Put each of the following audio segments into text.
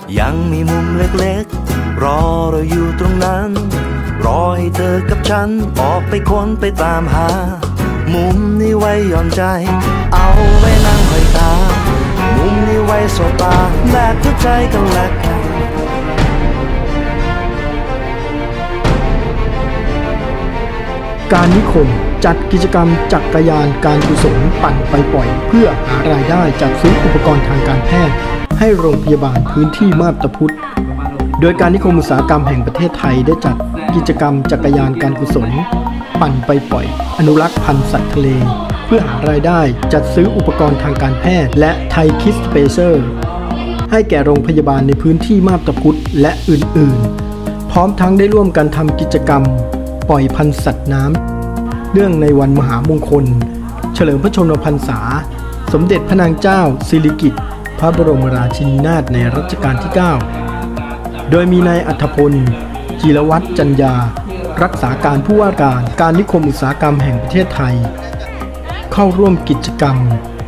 ยังมีมุมเล็กๆรอเราอยู่ตรงนั้นรอให้เธอกับฉันออกไปค้นไปตามหามุมนี้ไว้หย่อนใจเอาไว้นั่งห้อยตามุมนี้ไว้สบตาแลกหัวใจกันและกันการนิคมจัดกิจกรรมจักรยานการกุศลปั่นไปปล่อยเพื่อหารายได้จัดซื้ออุปกรณ์ทางการแพทย์ให้โรงพยาบาลพื้นที่มาบตาพุธโดยการนิคมอุตสาหกรรมแห่งประเทศไทยได้จัดกิจกรรมจักรยานการกุศลปั่นไปปล่อยอนุรักษ์พันธุ์สัตว์ทะเลเพื่อหารายได้จัดซื้ออุปกรณ์ทางการแพทย์และไทยคิสสเปเซอร์ให้แก่โรงพยาบาลในพื้นที่มาบตาพุธและอื่นๆพร้อมทั้งได้ร่วมกันทำกิจกรรมปล่อยพันธุ์สัตว์น้ำเนื่องในวันมหามงคลเฉลิมพระชนมพรรษาสมเด็จพระนางเจ้าสิริกิติ์พระบรมราชินีนาถในรัชกาลที่ 9โดยมีนายอัธพลจิรวัฒน์จันยารักษาการผู้ว่าการนิคมอุตสาหกรรมแห่งประเทศไทยเข้าร่วมกิจกรรม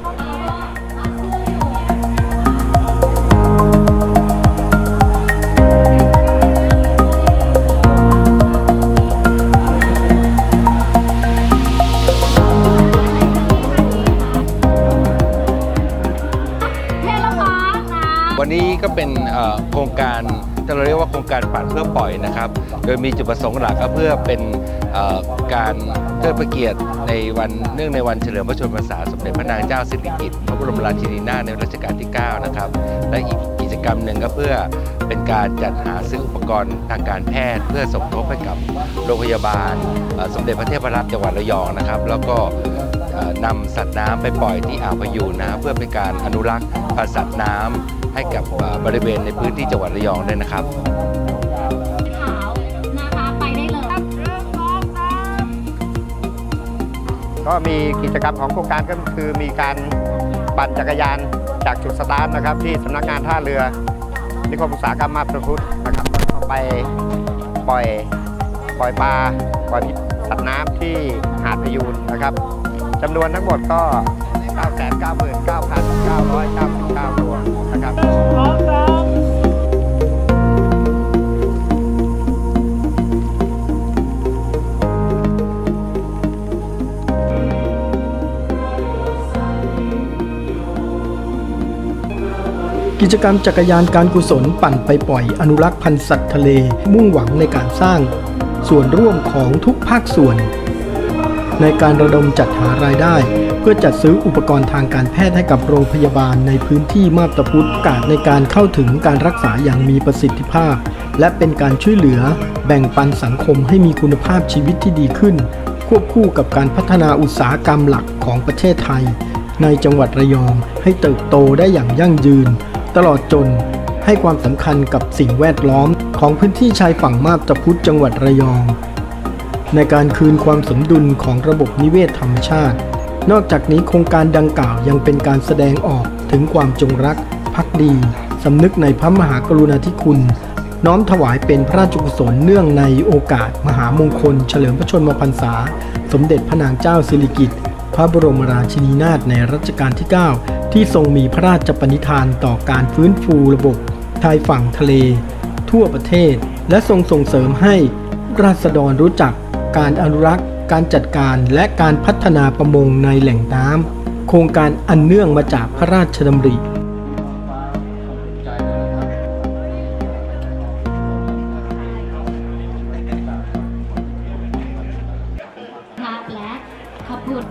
วันนี้ก็เป็นโครงการที่เราเรียกว่าโครงการปั่นเพื่อปล่อยนะครับโดยมีจุดประสงค์หลักก็เพื่อเป็นการเทิดพระเกียรติในวันเนื่องในวันเฉลิมพระชนมพรรษาสมเด็จพระนางเจ้าสิริกิติ์พระบรมราชินีนาถในรัชกาลที่ 9นะครับและอีกกิจกรรมหนึ่งก็เพื่อเป็นการจัดหาซื้ออุปกรณ์ทางการแพทย์เพื่อสมทบให้กับโรงพยาบาลสมเด็จพระเทพรัตน์จังหวัดระยองนะครับแล้วก็นำสัตว์น้ำไปปล่อยที่อ่าวพยูนนะเพื่อเป็นการอนุรักษ์พันธุ์สัตว์น้ำให้กับบริเวณในพื้นที่จังหวัดระยองด้วยนะครับก็มีกิจกรรมของโครงการก็คือมีการปั่นจักรยานจากจุดสตาร์ทนะครับที่สำนักงานท่าเรือนิคมอุตสาหกรรมมาบตาพุธนะครับไปปล่อยปลาปล่อยสัตว์น้ำที่หาดพยูนนะครับจำนวนทั้งหมดก็ 999,999 ตัวนะครับกิจกรรมจักรยานการกุศลปั่นไปปล่อยอนุรักษ์พันธุ์สัตว์ทะเลมุ่งหวังในการสร้างส่วนร่วมของทุกภาคส่วนในการระดมจัดหารายได้เพื่อจัดซื้ออุปกรณ์ทางการแพทย์ให้กับโรงพยาบาลในพื้นที่มาบตาพุธโอกาสในการเข้าถึงการรักษาอย่างมีประสิทธิภาพและเป็นการช่วยเหลือแบ่งปันสังคมให้มีคุณภาพชีวิตที่ดีขึ้นควบคู่กับการพัฒนาอุตสาหกรรมหลักของประเทศไทยในจังหวัดระยองให้เติบโตได้อย่างยั่งยืนตลอดจนให้ความสำคัญกับสิ่งแวดล้อมของพื้นที่ชายฝั่งมาบตาพุธจังหวัดระยองในการคืนความสมดุลของระบบนิเวศธรรมชาตินอกจากนี้โครงการดังกล่าวยังเป็นการแสดงออกถึงความจงรักภักดีสำนึกในพระมหากรุณาธิคุณน้อมถวายเป็นพระราชกุศลเนื่องในโอกาสมหามงคลเฉลิมพระชนมพรรษาสมเด็จพระนางเจ้าสิริกิติ์พระบรมราชินีนาถในรัชกาลที่ 9ที่ทรงมีพระราชปณิธานต่อการฟื้นฟูระบบชายฝั่งทะเลทั่วประเทศและทรงส่งเสริมให้ราษฎรรู้จักการอนุรักษ์การจัดการและการพัฒนาประมงในแหล่งน้ำโครงการอันเนื่องมาจากพระราชดำริและขอบคุณ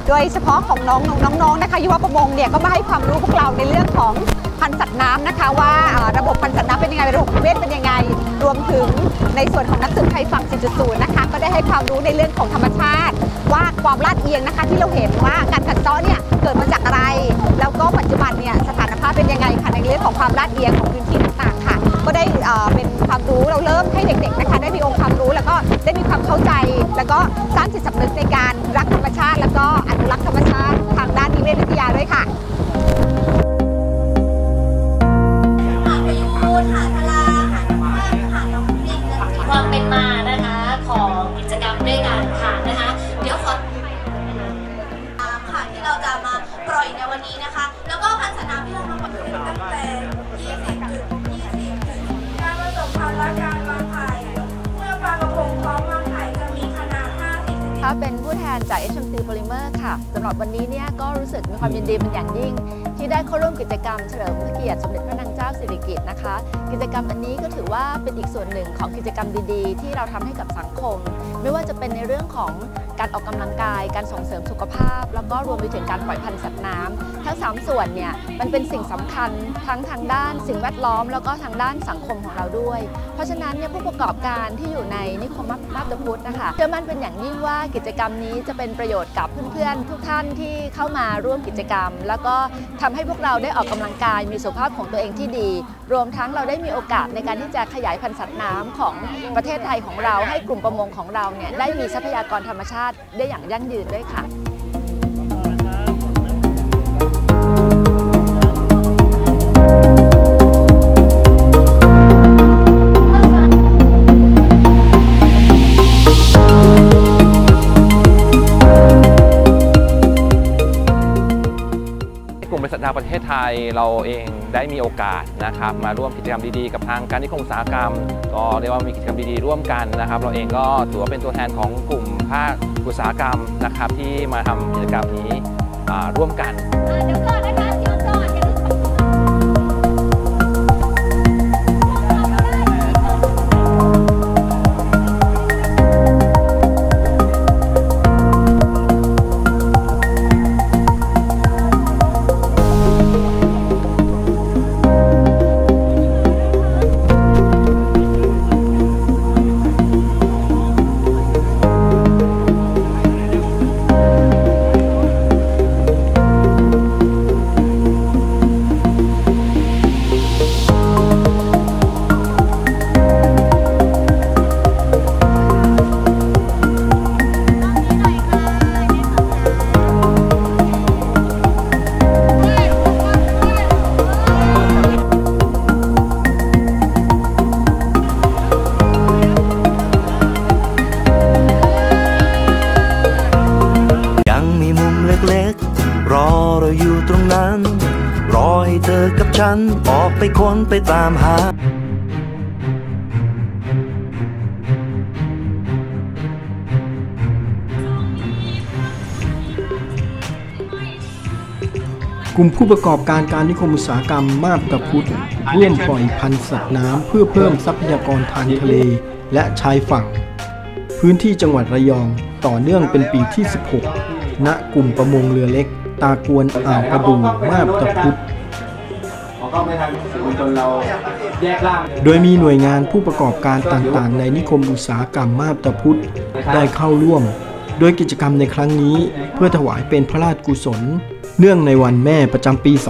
โดยเฉพาะของน้องๆนะคะยุวประมงเนี่ยก็มาให้ความรู้พวกเราในเรื่องของพันธุ์สัตว์น้ำนะคะว่าระบบพันธุ์สัตว์น้ำเป็นยังไงระบบนิเวศเป็นยังไงรวมถึงในส่วนของนักสืบไทยฝั่ง 4.0 นะคะก็ได้ให้ความรู้ในเรื่องของธรรมชาติว่าความลาดเอียงนะคะที่เราเห็นว่าการกัดเซาะเนี่ยเกิดมาจากอะไรแล้วก็ปัจจุบันเนี่ยสถานภาพเป็นยังไงค่ะในเรื่องของความลาดเอียงของพื้นที่ต่างๆค่ะก็ได้เป็นความรู้เราเริ่มให้เด็กๆนะคะได้มีองค์ความรู้แล้วก็ได้มีความเข้าใจแล้วก็สร้างจิตสำนึกในการรักธรรมชาติแล้วก็อนุรักษ์ธรรมชาติทางด้านนิเวศวิทยาด้วยค่ะความเป็นมานะคะของกิจกรรมด้วยกันค่ะนะคะเดี๋ยวขอค่ะที่เราจะมาปล่อยในวันนี้นะคะแล้วก็พันธุ์สัตว์น้ำที่เรามาปล่อยตั้งแต่20 การผสมพันธุ์และการวางไข่เมื่อปลากระพงพร้อมวางไข่จะมีขนาด50 ถ้าเป็นผู้แทนจาก HMC Polymer ค่ะสำหรับวันนี้เนี่ยก็รู้สึกมีความยินดีเป็นอย่างยิ่งที่ได้เข้าร่วมกิจกรรมเฉลิมพระเกียรติสมเด็จพระนางเจ้าสิริกิติ์นะคะกิจกรรมอันนี้ก็ถือว่าเป็นอีกส่วนหนึ่งของกิจกรรมดีๆที่เราทำให้กับสังคมไม่ว่าจะเป็นในเรื่องของการออกกำลังกายการส่งเสริมสุขภาพแล้วก็รวมไปถึงการปล่อยพันธุ์สัตว์น้ำทั้ง3ส่วนเนี่ยมันเป็นสิ่งสำคัญทั้งทางด้านสิ่งแวดล้อมแล้วก็ทางด้านสังคมของเราด้วยเพราะฉะนั้นเนี่ยผู้ประกอบการที่อยู่ในนิคมมาบตาพุธนะคะเชื่อมั่นเป็นอย่างยิ่งว่ากิจกรรมนี้จะเป็นประโยชน์กับเพื่อนๆทุกท่านที่เข้ามาร่วมกิจกรรมแล้วก็ทำให้พวกเราได้ออกกำลังกายมีสุขภาพของตัวเองที่ดีรวมทั้งเราได้มีโอกาสในการที่จะขยายพันธุ์สัตว์น้ำของประเทศไทยของเราให้กลุ่มประมงของเราเนี่ยได้มีทรัพยากรธรรมชาติได้อย่างยั่งยืนด้วยค่ะบริษัทดาวประเทศไทยเราเองได้มีโอกาสนะครับมาร่วมกิจกรรมดีๆกับทางการนิคมอุตสาหกรรมก็เรียกว่ามีกิจกรรมดีๆร่วมกันนะครับเราเองก็ถือว่าเป็นตัวแทนของกลุ่มภาคอุตสาหกรรมนะครับที่มาทำกิจกรรมนี้ร่วมกันเดี๋ยวก่อนนะคะเดี๋ยวก่อนรอเราอยู่ตรงนั้นรอให้เธอกับฉันออกไปค้นไปตามหากลุ่มผู้ประกอบการนิคมอุตสาหกรรมมาบตาพุธร่วมปล่อยพันธุ์สัตว์น้ำเพื่อเพิ่มทรัพยากรทางทะเลและชายฝั่งพื้นที่จังหวัดระยองต่อเนื่องเป็นปีที่ 16 ณ กลุ่มประมงเรือเล็กตากวนอ่าวประดูมาบตาพุธโดยมีหน่วยงานผู้ประกอบการต่างๆในนิคมอุตสาหกรรมมาบตาพุธได้เข้าร่วมโดยกิจกรรมในครั้งนี้เพื่อถวายเป็นพระราชกุศลเนื่องในวันแม่ประจำปี 2561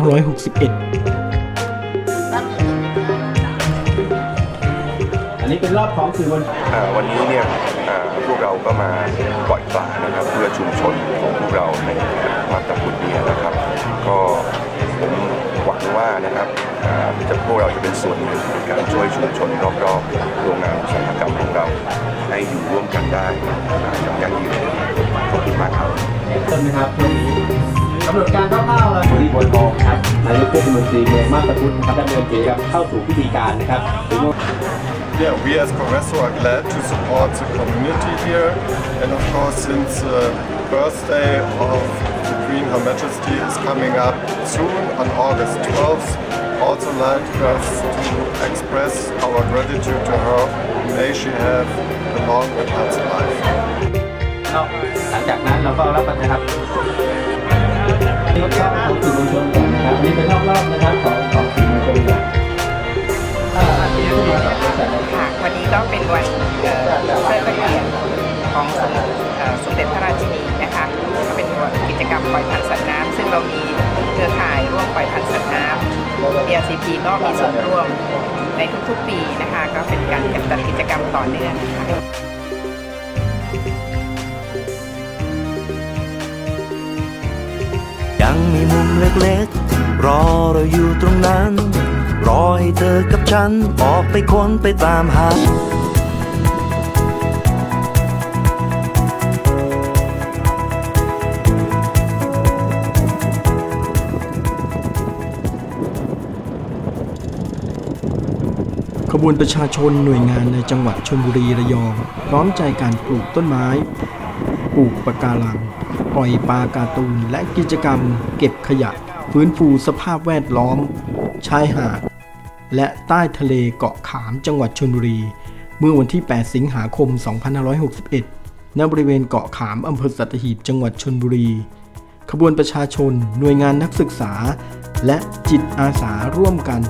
อันนี้เป็นรอบของสื่อวันนี้เนี่ยพวกเราก็มาปล่อยปลานะครับเพื่อชุมชนของพวกเราในมาบตาพุธเนี่ยนะครับก็ผมหวังว่านะครับพวกเราจะเป็นส่วนหนึ่งในการช่วยชุมชนรอบๆโรงงานอุตสาหกรรมของเราให้อยู่ร่วมกันได้อย่างยั่งยืนขอบคุณมากครับต้นนะครับกำหนดการคร่าวๆเลยบริบทองครับนายกเทศมนตรีเมืองมาบตาพุธครับดำเนินกิจกรรมเข้าสู่พิธีการนะครับ Yeah, we as Congresso are glad to support the community here, and of course, since the birthday of the Queen Her Majesty is coming up soon on August 12th, also like us to express our gratitude to her. May she have a long and healthy life. นอกหลังจากนั้นเราก็รับประทานนี่ก็ของสื่อมวลชนนะครับนี่เป็นรอบๆนะครับของสื่อมวลชนวันนี้ก็เป็นวันเทิดพระเกียรติของสมเด็จพระราชินีนะคะก็เป็นกิจกรรมปล่อยพันธุ์สัตว์น้ำซึ่งเรามีเครือข่ายร่วมปล่อยพันธุ์สัตว์น้ำ BRCP ก็มีส่วนร่วมในทุกๆปีนะคะก็เป็นการจัดกิจกรรมต่อเนื่องนะคะยังมีมุมเล็กๆรอเราอยู่ตรงนั้นรอให้เธอกับฉันออกไปค้นไปตามหาขบวนประชาชนหน่วยงานในจังหวัดชลบุรีระยองพร้อมใจการปลูกต้นไม้ปลูกปะการังปล่อยปลาการ์ตูนและกิจกรรมเก็บขยะฟื้นฟูสภาพแวดล้อมชายหาดและใต้ทะเลเกาะขามจังหวัดชลบุรีเมื่อวันที่ 8 สิงหาคม 2561 ณ บริเวณเกาะขามอำเภอสัตหีบจังหวัดชลบุรีขบวนประชาชนหน่วยงานนักศึกษาและจิตอาสาร่วมกัน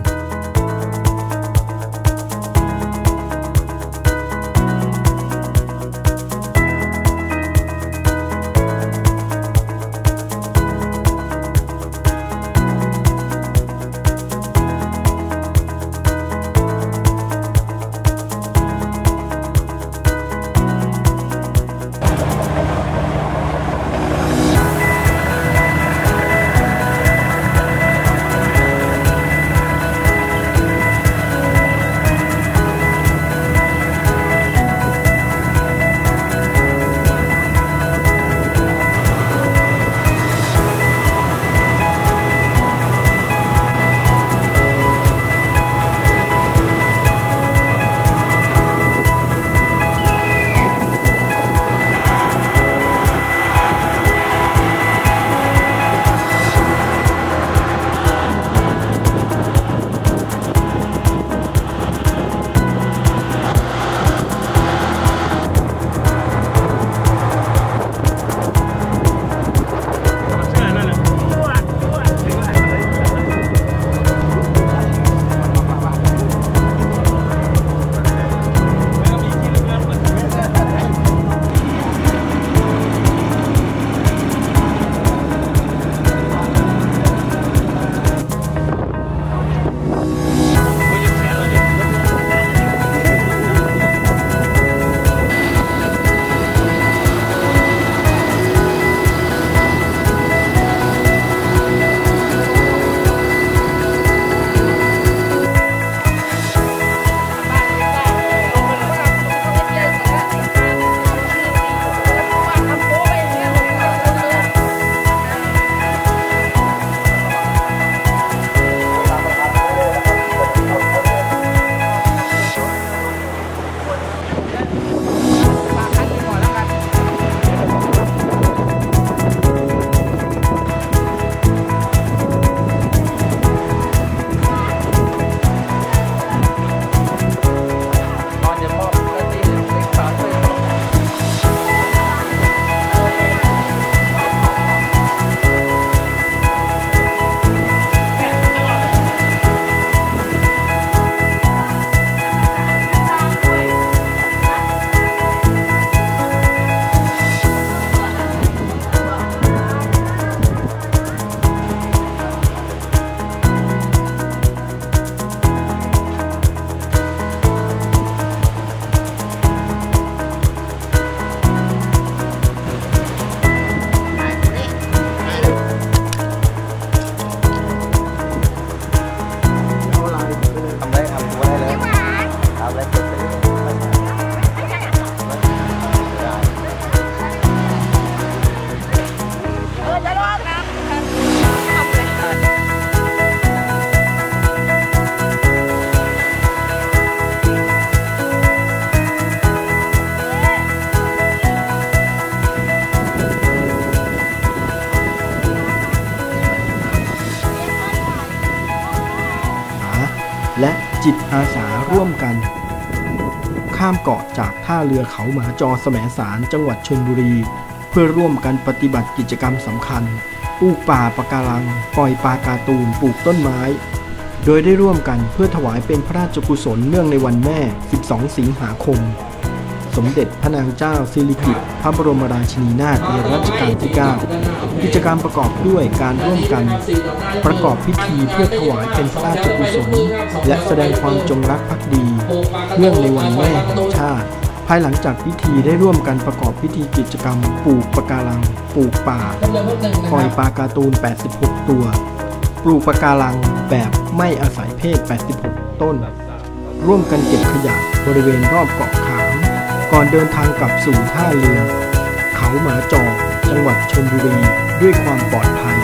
และจิตอาสาร่วมกันขข้ามเกาะจากท่าเรือเขาหมาจอแสมสารจังหวัดชลบุรีเพื่อร่วมกันปฏิบัติกิจกรรมสำคัญปลูกป่าปะการังปล่อยปลาการ์ตูนปลูกต้นไม้โดยได้ร่วมกันเพื่อถวายเป็นพระราชกุศลเนื่องในวันแม่ 12 สิงหาคมสมเด็จพระนางเจ้าสิริกิติ์พระบรมราชินีนาถในรัชกาลที่ 9 กิจกรรมประกอบด้วยการร่วมกันประกอบพิธีเพื่อถวายเป็นพระราชกุศลและแสดงความจงรักภักดีเนื่องในวันแม่แห่งชาติภายหลังจากพิธีได้ร่วมกันประกอบพิธีกิจกรรมปลูกปะการังปลูกป่าปล่อยปลาการ์ตูน 86 ตัวปลูกปะการังแบบไม่อาศัยเพศ 86 ต้นร่วมกันเก็บขยะบริเวณรอบเกาะขามก่อนเดินทางกลับสู่ท่าเรือเขาหมาจอจังหวัดชลบุรีด้วยความปลอดภัย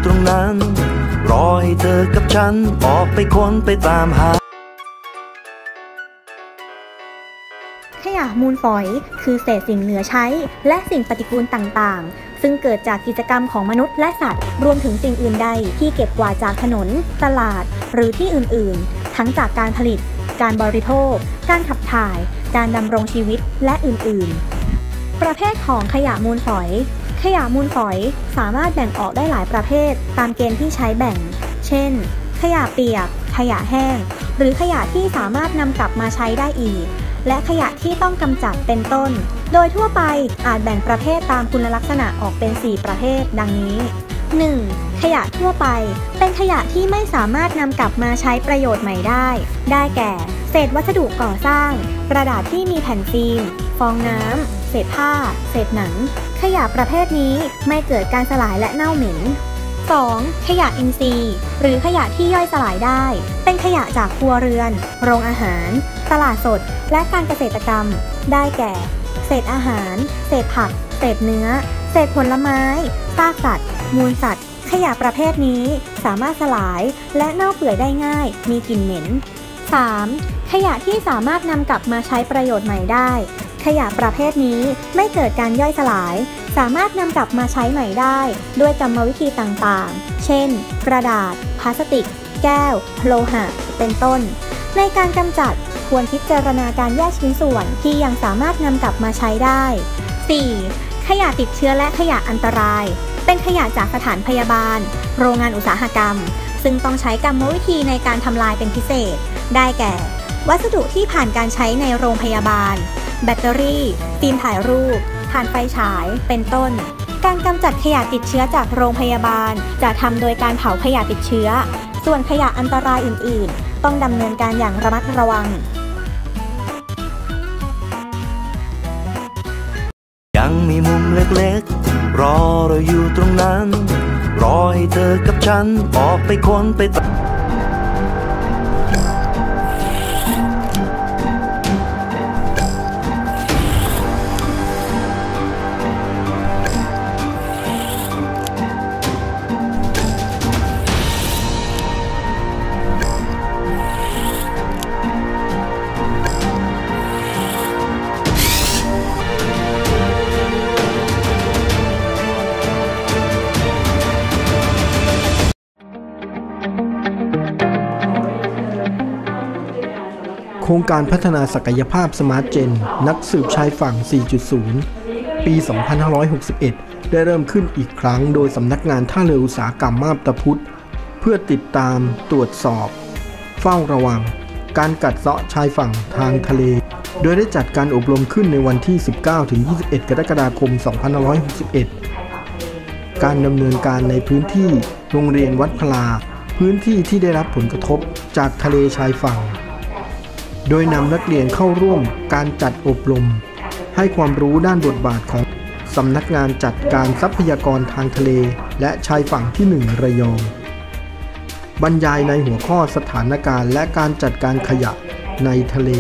ตรงนั้นรอให้เธอกับฉันออกไปค้นไปตามหาขยะมูลฝอยคือเศษสิ่งเหลือใช้และสิ่งปฏิกูลต่างๆซึ่งเกิดจากกิจกรรมของมนุษย์และสัตว์รวมถึงสิ่งอื่นใดที่เก็บกวาดจากถนนตลาดหรือที่อื่นๆทั้งจากการผลิตการบริโภคการขับถ่ายการดำรงชีวิตและอื่นๆประเภทของขยะมูลฝอยขยะมูลฝอยสามารถแบ่งออกได้หลายประเภทตามเกณฑ์ที่ใช้แบ่งเช่นขยะเปียกขยะแห้งหรือขยะที่สามารถนำกลับมาใช้ได้อีกและขยะที่ต้องกำจัดเป็นต้นโดยทั่วไปอาจแบ่งประเภทตามคุณลักษณะออกเป็น4ประเภทดังนี้ 1. ขยะทั่วไปเป็นขยะที่ไม่สามารถนำกลับมาใช้ประโยชน์ใหม่ได้แก่เศษวัสดุก่อสร้างกระดาษที่มีแผ่นฟิล์มฟองน้ำเศษผ้าเศษหนังขยะประเภทนี้ไม่เกิดการสลายและเน่าเหม็น 2. ขยะอินทรีย์หรือขยะที่ย่อยสลายได้เป็นขยะจากครัวเรือนโรงอาหารตลาดสดและการเกษตรกรรมได้แก่เศษอาหารเศษผักเศษเนื้อเศษผลไม้ซากสัตว์มูลสัตว์ขยะประเภทนี้สามารถสลายและเน่าเปื่อยได้ง่ายมีกลิ่นเหม็น 3. ขยะที่สามารถนำกลับมาใช้ประโยชน์ใหม่ได้ขยะประเภทนี้ไม่เกิดการย่อยสลายสามารถนำกลับมาใช้ใหม่ได้ด้วยกรรมวิธีต่างๆเช่นกระดาษพลาสติกแก้วโลหะเป็นต้นในการกำจัดควรพิจารณาการแยกชิ้นส่วนที่ยังสามารถนำกลับมาใช้ได้ 4. ขยะติดเชื้อและขยะอันตรายเป็นขยะจากสถานพยาบาลโรงงานอุตสาหกรรมซึ่งต้องใช้กรรมวิธีในการทำลายเป็นพิเศษได้แก่วัสดุที่ผ่านการใช้ในโรงพยาบาลแบตเตอรี่ฟิล์มถ่ายรูปถ่านไฟฉายเป็นต้นการกำจัดขยะติดเชื้อจากโรงพยาบาลจะทำโดยการเผาขยะติดเชื้อส่วนขยะอันตรายอื่นๆต้องดำเนินการอย่างระมัดระวังยังมีมุมเล็กๆรอเราอยู่ตรงนั้นรอให้เธอกับฉันออกไปค้นไปตามโครงการพัฒนาศักยภาพสมาร์ทเจนนักสืบชายฝั่ง 4.0 ปี 2561 ได้เริ่มขึ้นอีกครั้งโดยสำนักงานท่าเรืออุตสาหกรรมมาบตาพุธเพื่อติดตามตรวจสอบเฝ้าระวังการกัดเซาะชายฝั่งทางทะเลโดยได้จัดการอบรมขึ้นในวันที่ 19-21 กรกฎาคม 2561 การดำเนินการในพื้นที่โรงเรียนวัดพลาพื้นที่ที่ได้รับผลกระทบจากทะเลชายฝั่งโดยนำนักเรียนเข้าร่วมการจัดอบรมให้ความรู้ด้านบทบาทของสำนักงานจัดการทรัพยากรทางทะเลและชายฝั่งที่ 1 ระยองบรรยายในหัวข้อสถานการณ์และการจัดการขยะในทะเล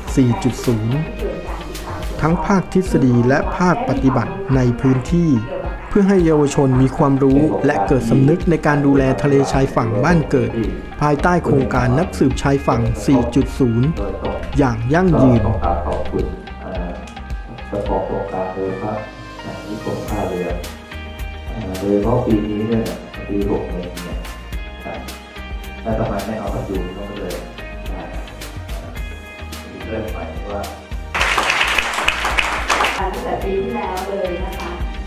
4.0 ทั้งภาคทฤษฎีและภาคปฏิบัติในพื้นที่เพื่อให้เยาวชนมีความรู้และเกิดสำนึกในการดูแลทะเลชายฝั่งบ้านเกิดภายใต้โครงการนักสืบชายฝั่ง 4.0 อย่างยั่งยืนเจ้าของโครงการโดยพระนิคมท่าเรือโดยเฉพาะปีนี้เนี่ยปี61เนี่ยแล้วทำไมไม่เอามาดูก็เลยเริ่มใหม่ว่าตั้งแต่ปีที่แล้วเลยนะคะ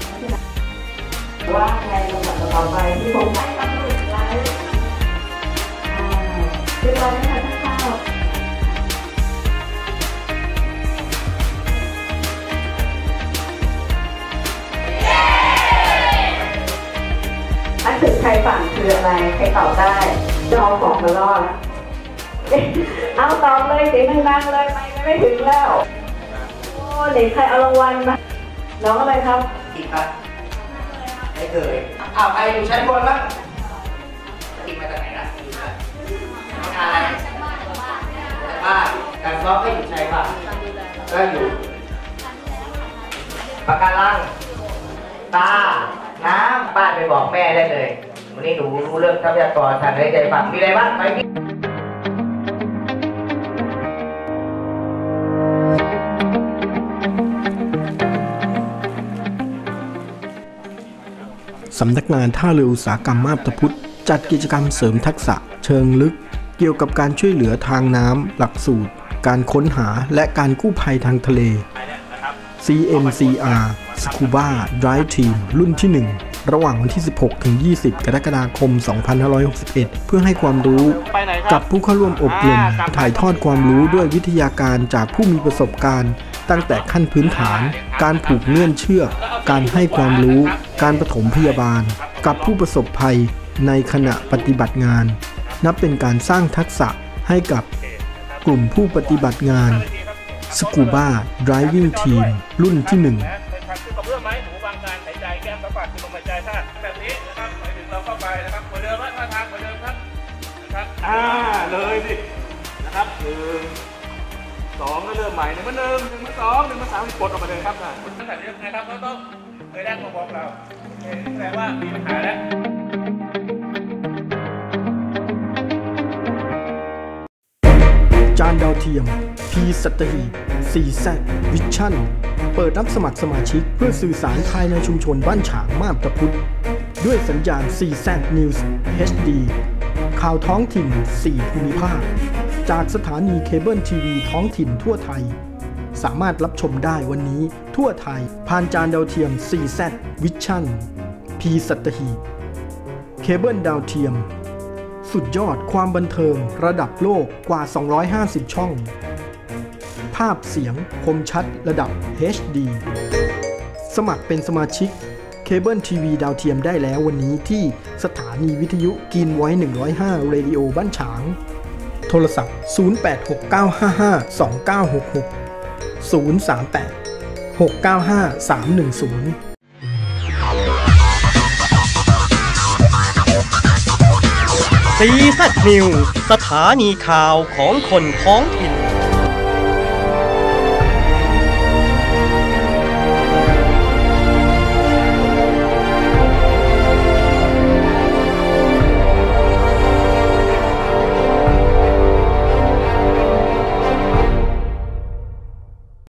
ว่าในลำดับต่อไปที่ผมให้กำหนดไว้เรียบร้อยไหมคะท่านข้าวนักสืบชายฝั่งคืออะไรใครตอบได้จะเอาของมารอดเอาตอบเลยเสียงดังๆเลยไม่ถึงแล้วโอ้เด็กใครเอารางวัลมาน้องอะไรครับอีกครับไม่เคยใครอยู่ชั้นบนบ้างติดมาจากไหนนะอยู่ชั้นอะไรบ้านการซ้อมก็อยู่ชายฝั่งก็อยู่ปะการังตาน้ำป้าไปบอกแม่ได้เลยวันนี้หนูรู้เรื่องทรัพยากรทางใจฝั่งมีอะไรบ้างไหมพี่สำนักงานท่าเรืออุตสาหกรรมมาบตาพุธจัดกิจกรรมเสริมทักษะเชิงลึกเกี่ยวกับการช่วยเหลือทางน้ำหลักสูตรการค้นหาและการกู้ภัยทางทะเล CMCR Scuba Dive Team รุ่นที่ 1 ระหว่างวันที่ 16 ถึง 20 กรกฎาคม 2561 เพื่อให้ความรู้กับผู้เข้าร่วมอบรมถ่ายทอดความรู้ด้วยวิทยาการจากผู้มีประสบการณ์ตั้งแต่ขั้นพื้นฐานการผูกเงื่อนเชือกการให้ความรู้การปฐมพยาบาลกับผู้ประสบภัยในขณะปฏิบัติงานนับเป็นการสร้างทักษะให้กับกลุ่มผู้ปฏิบัติงาน Scuba Diving Team รุ่นที่ 1 เลยสินะครับ2ก็เริ่มใหม่1 1 1 2 1 3กดออกมาเลยครับตั้งแต่นี้นะครับเราต้องเคยแรกมาบอกเราแสดงว่ามีปัญหาแล้วจานดาวเทียม P สัตหีบ 4Z Vision เปิดรับสมัครสมาชิกเพื่อสื่อสารภายในชุมชนบ้านฉางมาบตาพุธด้วยสัญญาณ 4Z News HD ข่าวท้องถิ่น 4 ภูมิภาคจากสถานีเคเบิลทีวีท้องถิ่นทั่วไทยสามารถรับชมได้วันนี้ทั่วไทยผ่านจานดาวเทียม 4Z Vision P สัตหีบเคเบิลดาวเทียมสุดยอดความบันเทิงระดับโลกกว่า250ช่องภาพเสียงคมชัดระดับ HD สมัครเป็นสมาชิกเคเบิลทีวีดาวเทียมได้แล้ววันนี้ที่สถานีวิทยุกินไว้105เรดิโอบ้านฉางโทรศัพท์ 0869552966 038 695 310 CZ News สถานีข่าวของคนท้องถิ่น